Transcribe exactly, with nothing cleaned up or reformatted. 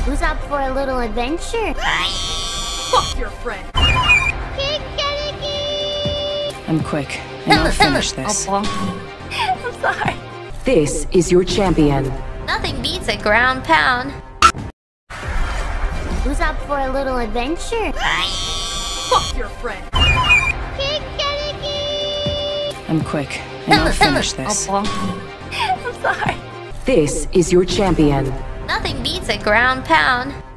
Who's up for a little adventure? Fuck your friend. I'm quick, and I'll finish this. I'm sorry. This is your champion. Nothing beats a ground pound. Who's up for a little adventure? Fuck your friend. I'm quick, and I'll finish this. I'm sorry. This is your champion. Nothing beats a ground pound.